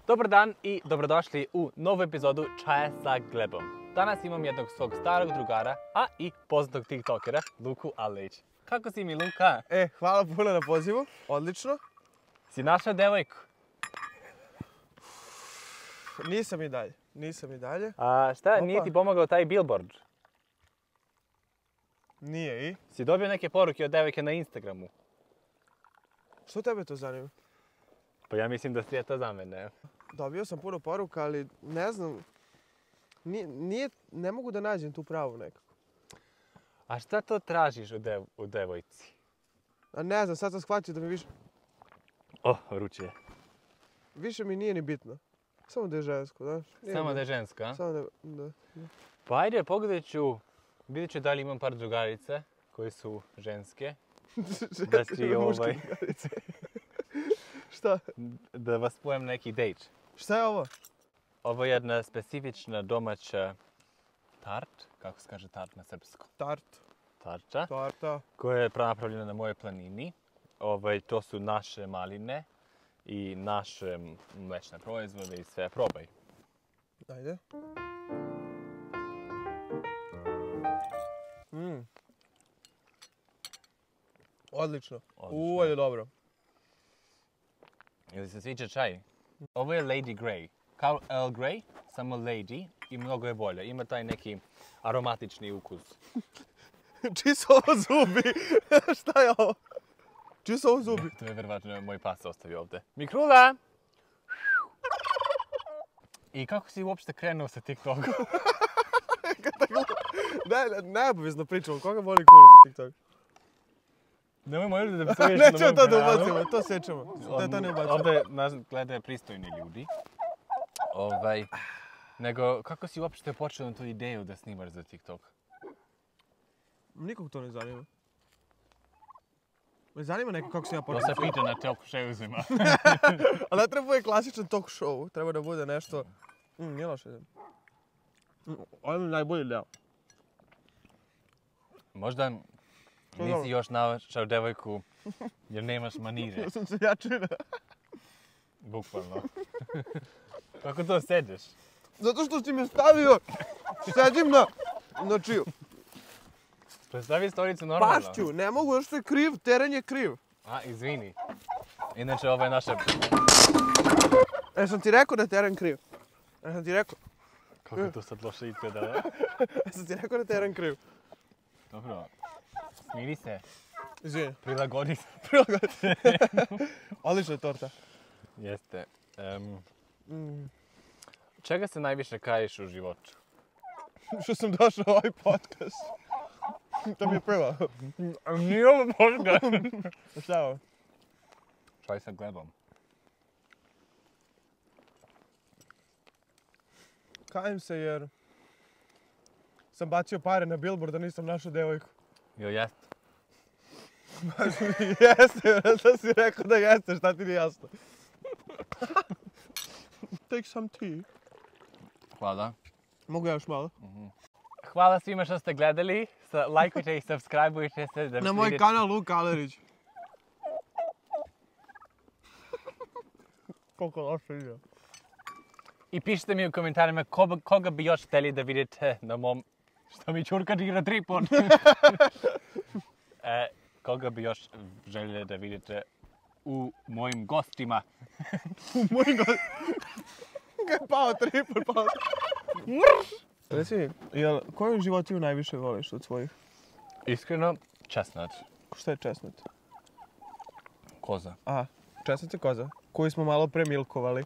Dobar dan i dobrodošli u novu epizodu Čaja sa Glebom. Danas imam jednog svog starog drugara, a i poznatog tiktokera, Luku Alejić. Kako si mi, Luka? Hvala puno na pozivu, odlično. Si našao devojku? Nisam i dalje. A šta, nije ti pomogao taj billboard? Nije i? Si dobio neke poruke od devojke na Instagramu? Što tebe to zanima? Pa ja mislim da je to za mene. Dobio sam puno poruka, ali ne znam, ne mogu da nađem tu pravu nekako. A šta to tražiš u devojci? A ne znam, sad sam shvatio da mi Ručije. više mi nije ni bitno. Samo da je žensko, znaš? Samo da je ženska, a? Samo da. Pa ajde, vidjet ću da li imam par drugarice koje su ženske. Da ti Šta? Da vas spojem neki dejt. Šta je ovo? Ovo je jedna specifična domaća tart, kako se kaže tart na srpskom? Tarča, koja je napravljena na mojoj planini. To su naše maline i naše mlečne proizvode i sve. Probaj. Ajde. Odlično. Ovo je dobro. Jel se sviđa čaj? Ovo je Lady Grey. Kao Earl Grey, samo Lady i mnogo je bolje. Ima taj neki aromatični ukus. Čiji su ovo zubi? Šta je ovo? Čiji su ovo zubi? To je verovatno moj pas ostavio ovdje. Mikrula! I kako si uopšte krenuo sa TikTokom? Neobavezno pričamo. Koga voli kurac za TikTok? Nemojmo ljudi da psuješ na mom Nećemo to da kanalu. ubacimo, to sečemo. To ne ubacimo. Ovdje nas gledaju pristojni ljudi. Nego, kako si uopšte počeo na tu ideju da snimaš za TikTok? Nikog to ne zanima. Me zanima neko kako sam ja To počeo. se pita na talk showsima. Ali ne treba bude klasičan talk show. Treba da bude nešto... Nije loše. Ovo je najbolji deo. Možda nisi još našao devojku jer nemaš manire. Ja sam se jačina. Bukvalno. Kako to sediš? Zato što si me stavio. Sedim na čiju. Predstavi storicu normalno. Pašću, ne mogu, još je kriv, teren je kriv. A, izvini. Inače, ovo je naša... Sam ti rekao da je teren kriv? Sam ti rekao? Kako to sad loše izgleda, ne? Sam ti rekao da je teren kriv? Dobro. Smiri se. Izvini. Prilagodi se. Odlična je torta. Jeste. Čega se najviše kaješ u životu? Što sam došao u ovaj podcast. To mi je prva. Nije ovo možda. Šta je ovo? Čaj sa Glebom. Kajem se jer sam bacio pare na billboard da nisam našao devojku. Jo, jeste. Jeste, da si rekao da jeste, šta ti nije jasno? Take some tea. Hvala. Mogu ja još malo? Hvala svima što ste gledali. Lajkujte i subscribeujte se da Na moj kanal Luka Alejić. Koliko loše ide. I pišite mi u komentarima koga bi još htjeli da vidite na mom... Što mi čurka igra 3 puta. Koga bi još željeli da vidite u mojim gostima. Moj god... Kaj je pao, triple pao. Reci mi, koju životinju najviše voliš od svojih? Iskreno, česnat. Šta je česnat? Koza. Aha, česnat je koza. Koju smo malo premilkovali.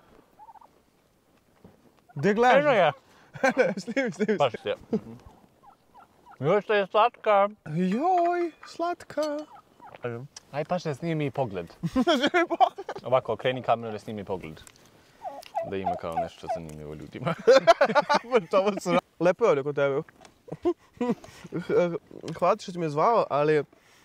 Gdje gledaš? Eno je. Snimi. Baš je. Joj, što je slatka. Joj, slatka. Aj, paš da snimi pogled. Ovako, okreni kameru da snimi pogled. Da ima kao nešto zanimljivo ljudima. Lepo je ovdje kod tebe. Hvala ti što si me zvao, ali...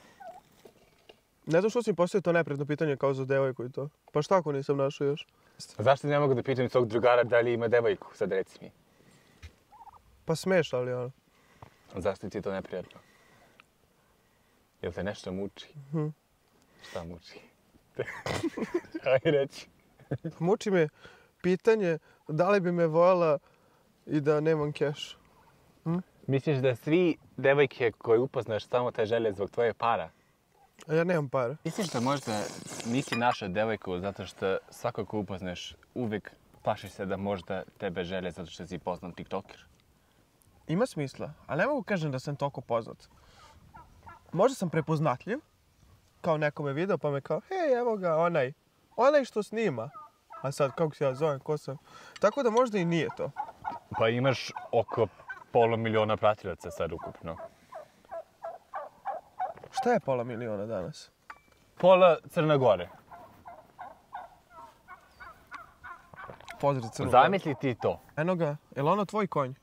Ne znam što si mi postavio to neprijatno pitanje kao za devojku i to. Pa šta ako nisam našao još? Zašto ne mogu da pitam svog drugara da li ima devojku? Sad reci mi. Pa smeš, ali ono. Zašto ti je to neprijatno? Jel te nešto muči? Šta muči? Ajde reći. Muči me pitanje da li bi me voljela i da nemam keš. Misliš da svi devojke koje upoznaš samo te žele zbog tvoje para? A ja nemam para. Misliš da možda nisi naša devojku zato što svako ko upoznaš uvijek plašiš se da možda tebe žele zato što si poznat tiktoker? Ima smisla, ali ne mogu kažem da sam toliko poznat. Možda sam prepoznatljiv, kao neko me video pa me kao, hej, evo ga, onaj što snima. A sad, kako se ja zovem, ko sam? Tako da možda i nije to. Pa imaš oko pola miliona pratilaca sad ukupno. Šta je pola miliona danas? Pola Crne Gore. Pozdrav Crnu Goru. Zamisli ti to. Eno ga, je li ono tvoj konj?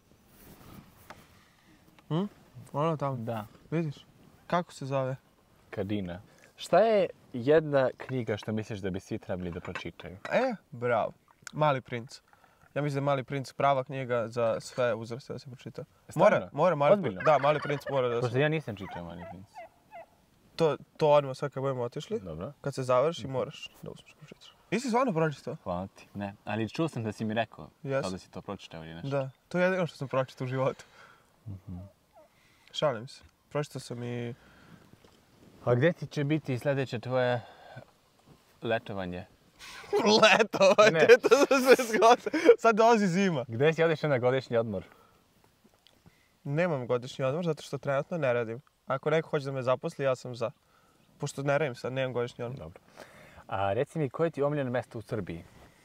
Ono tamo? Da. Vidiš? Kako se zove? Kadina. Šta je jedna knjiga što misliš da bi svi trebali da pročitaju? Bravo. Mali princ. Ja mislim da je Mali princ prava knjiga za sve uzraste da se pročita. Mora Mali princ. Da, Mali princ mora da se... Pošto ja nisam čitao Mali princ. To odmah sad kad budemo otišli. Dobro. Kad se završi moraš da uspješ pročitaš. Nisi stvarno pročitao? Hvala ti. Ne, ali čuo sam da si mi rekao Yes. da si to pročitao ili nešto. Da, to je jedino što sam pročitao u životu. Šalim se. Pročitao sam i... A gdje ti će biti sljedeće tvoje letovanje? Letovanje, to se sve zgode. Sad dolazi zima. Gdje si odeš na godišnji odmor? Nemam godišnji odmor zato što trenutno ne radim. Ako neko hoće da me zaposli, ja sam za. Pošto ne radim sad, nemam godišnji odmor. Dobro. A reci mi, koje ti je omiljeno mjesto u Srbiji?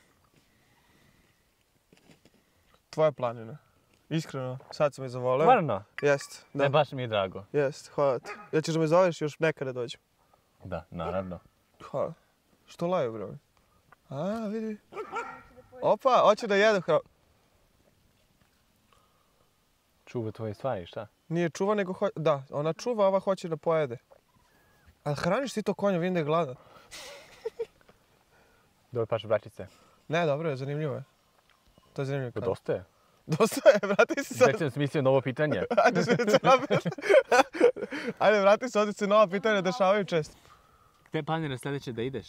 Tvoja planina. Iskreno, sad sam me zavoleo. Stvarno? Jest, da. Ne, baš mi je drago. Jest, hvala ti. Jel ćeš da me zoveš još nekada dođem? Da, naravno. Hvala. Što laju, bro? A, vidi. Opa, hoće da jedu hranu. Čuva tvoje stvari, šta? Nije čuva, nego hoće... Da, ona čuva, a ova hoće da pojede. Ali hraniš ti to konja, vidim da je gladan. Dobro, paš bračice. Ne, dobro je, zanimljivo je. To je zanimljivo. Dosta je. Dosta je, vrati se sad. Već sam smislio novo pitanje. Ajde, se napet. Ajde, vrati se, ovdje se nova pitanja dešavaju često. Gdje planiraš sljedeće da ideš?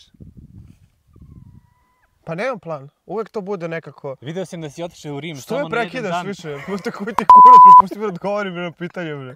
Pa nemam plan. Uvijek to bude nekako... Vidio sam da si otišao u Rim. Što me prekidaš više? Pusti koji ti kurac, pusti mi da odgovorim na pitanje, bre.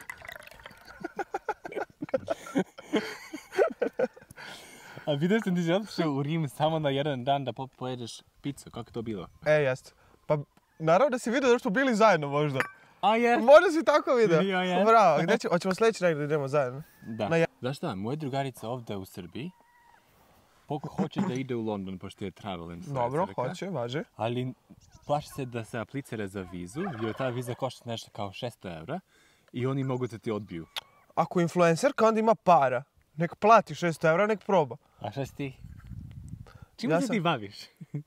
A vidio sam da si otišao u Rim samo na jedan dan da pojedeš picu. Kako je to bilo? Jeste. Pa naravno da si vidio da smo bili zajedno možda. A je? Možda si tako vidio. Ja, je. Bravo, gdje ćemo? Hoćemo sljedeći negdje da idemo zajedno? Da. Znaš šta, moja drugarica ovdje u Srbiji hoće da ide u London pošto je travel and dobro, hoće, važi. Ali plaši se da se aplicira za vizu jer ta viza košta nešto kao 600 € i oni mogu da ti odbiju. Ako je influencerka, onda ima para. Nek plati 600 €, nek proba. A šta si ti? Čime se ti baviš?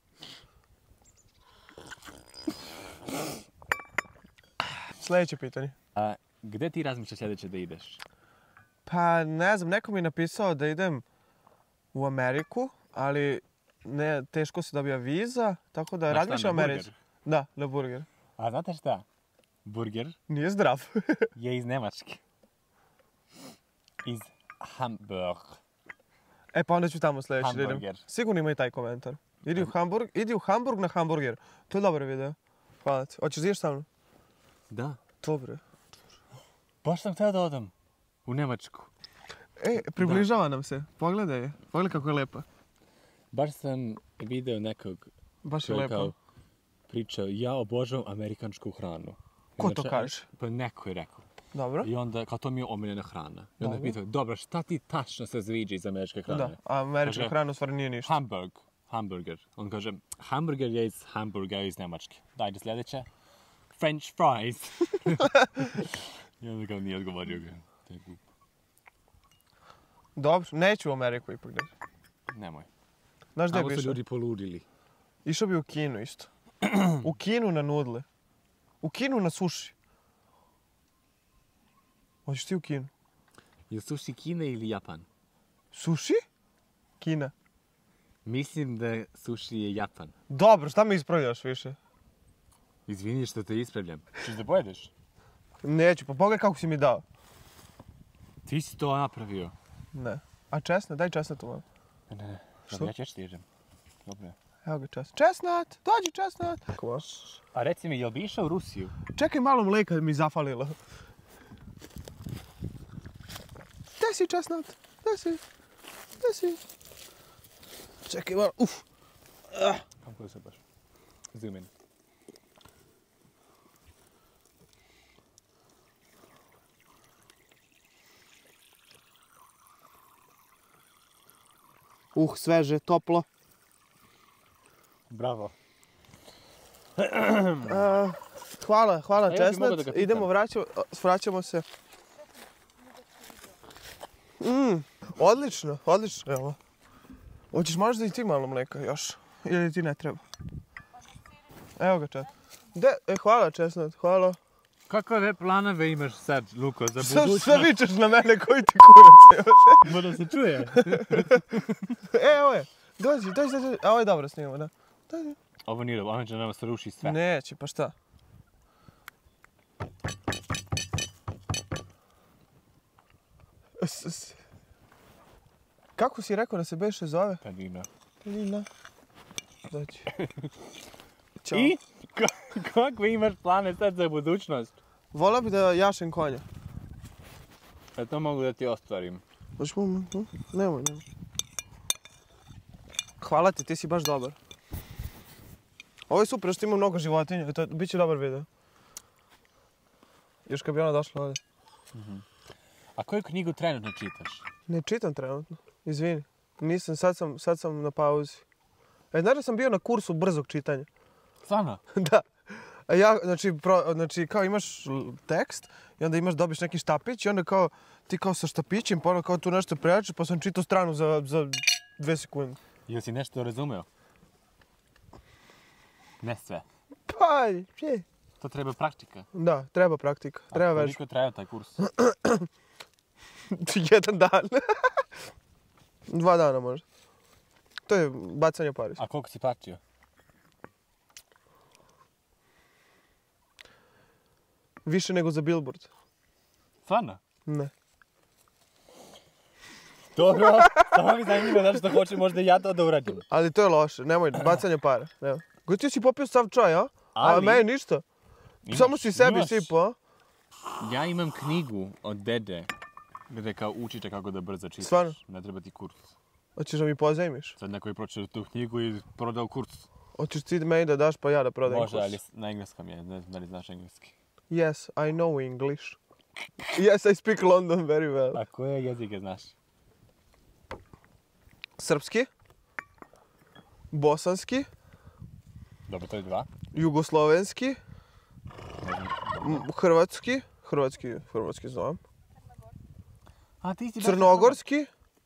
Sljedeće pitanje. A gdje ti razmišljaš sljedeće da ideš? Pa ne znam, neko mi je napisao da idem u Ameriku, ali ne, teško se dobija viza, tako da razmišljam o Americi. Da, na burger. A znate šta? Burger nije zdrav. je iz Njemačke. Iz Hamburg. Pa onda ću tamo sljedeći da idem. Hamburger. Sigurno ima i taj komentar. Idi u Hamburg na hamburger. To je dobar video. Hvala ti. Hoćeš da ideš sa mnom? Da. Dobre. Baš sam htio da odem u Njemačku. Približava nam se. Pogledaj je. Pogledaj kako je lepa. Baš sam video nekog baš je lepo. Pričao, ja obožavam amerikansku hranu. Ko to kaže? Pa neko je rekao. Dobro. I onda, kao to mi je omiljena hrana. I onda je pitao, dobro, šta ti tačno se zviđa iz američke hrane? Da, a američka hrana u stvari nije ništa. Hamburger. On kaže, hamburger je iz Hamburga, iz Njemačke. Dajde sljedeće. French fries. I onda kao nije odgovorio ga. To je glupo. Dobro, neću u Ameriku ipak da. Nemoj. Znaš gdje bi išao? Ovo su ljudi poludili. Išao bi u Kinu isto. U Kinu na nudle. U Kinu na suši. Hoćeš ti u Kinu? Je sushi Kina ili Japan? Suši? Kina. Mislim da sushi je Japan. Dobro, šta me ispravljaš više? Izvini što te ispravljam. Češ da pojedeš? Neću, pa pogledaj kako si mi dao. Ti si to napravio. Ne. A česna? Daj česna tu malo. Ne. Što? Ja ćeš ti jedem. Dobro. Evo ga česnat. Česnat! Dođi česnat! A reci mi, jel bi išao u Rusiju? Čekaj, malo mleka mi zafalilo. Gde si česnat? Gde si? Čekaj, malo, Kako je se baš? Zoom in. Sveže, toplo. Bravo. Hvala česnat. Idemo, vraćamo se. Odlično, evo. Hoćeš možda i ti malo mleka još? Ili ti ne treba? Evo ga česnat. Hvala česnat, hvala. Kakve planove imaš sad, Luko, za budućnost? Sve vičeš na mene, koji ti kurac, evo se. Možda se čuje. Evo je, dođi. A ovo je dobro snimamo, da. Dođi. Ovo nije dobro, ono će nama se ruši sve. Neće, pa šta? Kako si rekao da se beše zove? Lina. Dođi. Ćao. I? Kakve imaš plane sad za budućnost? Volio bi da jašem konja. To mogu da ti ostvarim. Hoćeš moment? Nemoj. Hvala ti si baš dobar. Ovo je super, što ima mnogo životinja, bit će dobar video. Još kad bi ona došla ovdje. A koju knjigu trenutno čitaš? Ne čitam trenutno, izvini. Nisam, sad sam na pauzi. Znaš da sam bio na kursu brzog čitanja? Stvarno? Da. Znači, kao imaš tekst i onda dobiš neki štapić i onda kao ti kao sa štapićem, pa onda kao tu nešto prejačeš, pa sam čitao stranu za 2 sekunde. Jel si nešto razumeo? Ne sve. Pa, je. To treba praktika. Da, treba praktika, treba vežba. A koliko traja taj kurs? 1 dan. 2 dana možda. To je bacanje pari. A koliko si platio? Više nego za billboard. Stvarno? Ne. Dobro, samo mi zanimljivo zato što hoće možda ja to da uradim. Ali to je loše, nemoj, bacanje para. Ti si popio sav čaj, a? A meni ništa. Samo si sebi sipao, a? Ja imam knjigu od dede gdje kao učite kako da brzo čitaš. Stvarno? Ne treba ti kurs. Hoćeš da mi pozajmiš? Sad neko je pročitao tu knjigu i prodao kurs. Hoćeš ti meni da daš pa ja da prodajem kurs? Može, ali na engleskom je, ne znam da li znaš engleski. Yes, I know English. Yes, I speak London very well. A koje jezike znaš? Srpski. Bosanski. Dobro, to je 2. Jugoslovenski. Hrvatski. Hrvatski znam. Crnogorski.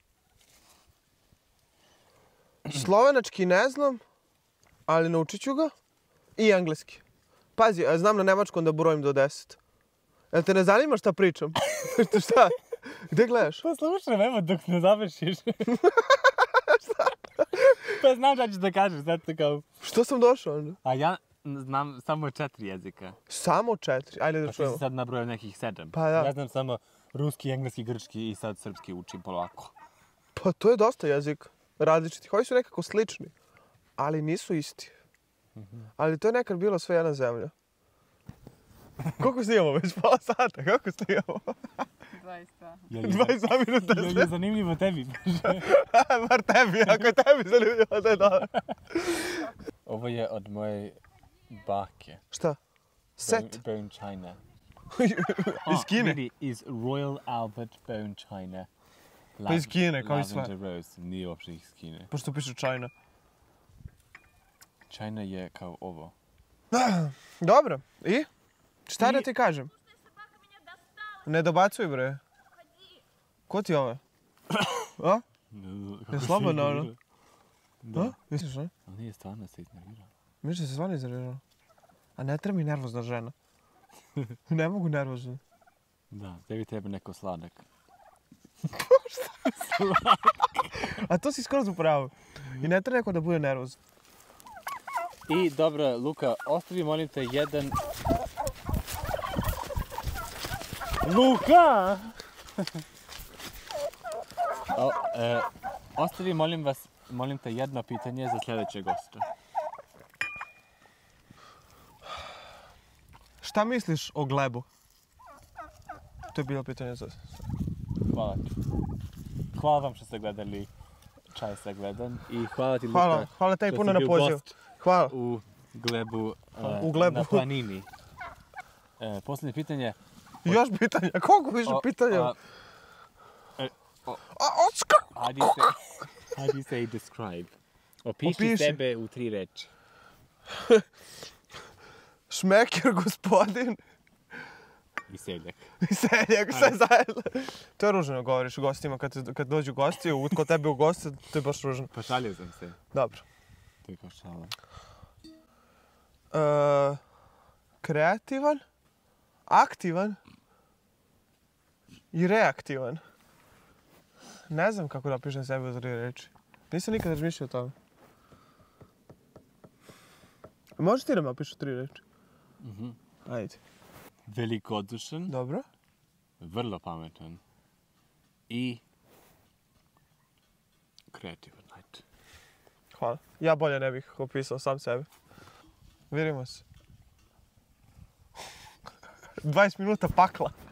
Slovenački ne znam, ali naučit ću ga. I engleski. Pazi, znam na nemačkom da brojim do 10. Jel te ne zanima šta pričam? Šta? Gdje gledaš? Pa slušaj, evo dok ne završiš. Pa znam šta ćeš da kažeš, sad to kao... Što sam došao onda? A ja znam samo 4 jezika. Samo 4? Ajde da čujemo. Pa ti si sad nabrojao nekih 7. Pa da. Ja znam samo ruski, engleski, grčki i sad srpski učim polako. Pa to je dosta jezika. Različitih. Ovi su nekako slični, ali nisu isti. Ali to je nekad bilo sve jedna zemlja. Koliko snimamo već? Pola sata? Kako snimamo? 22. 22 minuta sve. Je zanimljivo tebi. Bar tebi, ako je tebi zanimljivo, to je dobro. Ovo je od moje bake. Šta? Set? Bone china. Iz Kine? Vidi, iz Royal Albert Bone china. Pa iz Kine, kao i sve. Lavender Rose, nije uopšte iz Kine. Pošto piše China. China je kao ovo. Dobro, i? Šta da ti kažem? Ne dobacuj, bre. Ko ti je ovo? A? Je slobodno, ono? Da. Misliš, ne? Ali nije stvarno se iznervirao. Misliš da se stvarno iznervirao? A ne treba mi nervozna žena. Ne mogu nervozno. Da, tebi treba neko sladak. A to si skoro upravo. I ne treba neko da bude nervozan. I dobro, Luka, ostavi molim te jedan... Luka! Ostavi molim te jedno pitanje za sljedećeg gosta. Šta misliš o Glebu? To je bilo pitanje za... Hvala ti. Hvala vam što ste gledali Čaj sa Gledom i hvala ti, Luka, hvala tebi puno na pozivu. Hvala. U Glebu, Glebu. na planini. Posljednje pitanje. Još pitanja? Koliko više pitanja? How do you say describe? Opiši sebe u 3 reči. Šmeker, gospodin. I seljak. I seljak, sve zajedno. To je ružno govoriš gostima kad dođu gosti, kod tebe u goste, to je baš ružno. Pošalio sam se. Dobro. To je pošalio. Kreativan, aktivan i reaktivan. Ne znam kako da pišem sebe u 3 reči. Nisam nikad razmišljao o tome. Možeš ti da me opišu 3 reči? Ajde. Velikodušan. Dobro. Vrlo pametan. I kreativan. Ajde. Hvala. Ja bolje ne bih opisao sam sebe. Vidimo se. 20 minuta pakla.